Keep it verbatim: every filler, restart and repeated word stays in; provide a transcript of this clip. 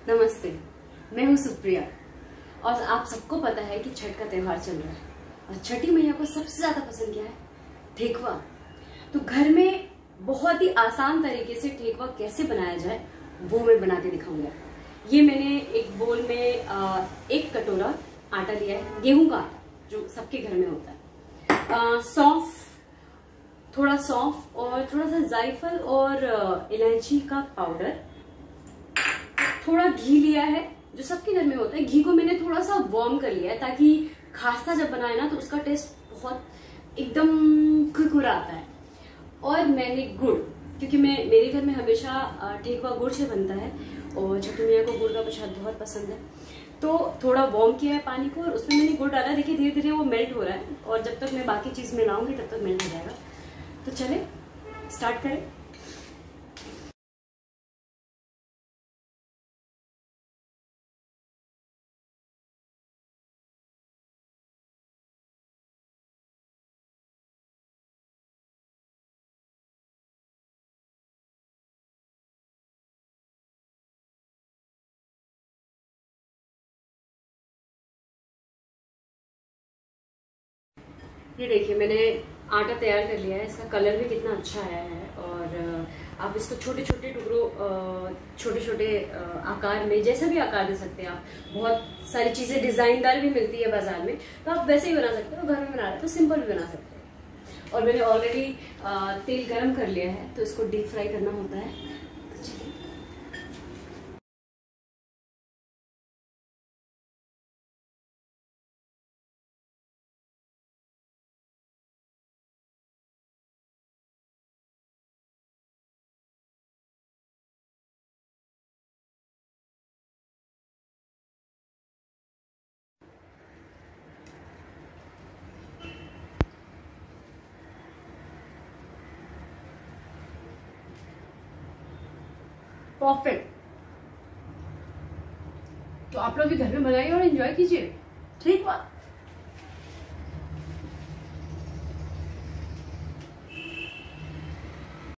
नमस्ते, मैं हूँ सुप्रिया और आप सबको पता है कि छठ का त्योहार चल रहा है और छठी मैया को सबसे ज्यादा पसंद क्या है? ठेकुआ। तो घर में बहुत ही आसान तरीके से ठेकुआ कैसे बनाया जाए वो मैं बना के दिखाऊंगा। ये मैंने एक बोल में एक कटोरा आटा लिया है, गेहूं का आटा जो सबके घर में होता है, सौंफ, थोड़ा सौंफ और थोड़ा सा जायफल और इलायची का पाउडर, थोड़ा घी लिया है जो सबके घर में होता है। घी को मैंने थोड़ा सा वार्म कर लिया है ताकि खास्ता जब बनाए ना तो उसका टेस्ट बहुत एकदम कुरकुरा आता है। और मैंने गुड़, क्योंकि मैं मेरे घर में हमेशा ठेकुआ गुड़ से बनता है और छठी मैया को गुड़ का प्रसाद बहुत पसंद है, तो थोड़ा वार्म किया है पानी को और उसमें मैंने गुड़ डाला। देखिए धीरे धीरे वो मेल्ट हो रहा है और जब तक मैं बाकी चीज मिलाऊंगी तब तक मेल्ट हो जाएगा। तो चले स्टार्ट करें। ये देखिए मैंने आटा तैयार कर लिया है, इसका कलर भी कितना अच्छा आया है और आप इसको छोटे छोटे टुकड़ों, छोटे छोटे आकार में, जैसा भी आकार दे सकते हैं आप। बहुत सारी चीजें डिजाइनदार भी मिलती है बाजार में, तो आप वैसे ही बना सकते हो। घर में बना रहे हैं तो सिंपल भी बना सकते हैं। और मैंने ऑलरेडी तेल गरम कर लिया है तो इसको डीप फ्राई करना होता है। परफेक्ट। तो आप लोग भी घर में बनाइए और एंजॉय कीजिए। ठीक है।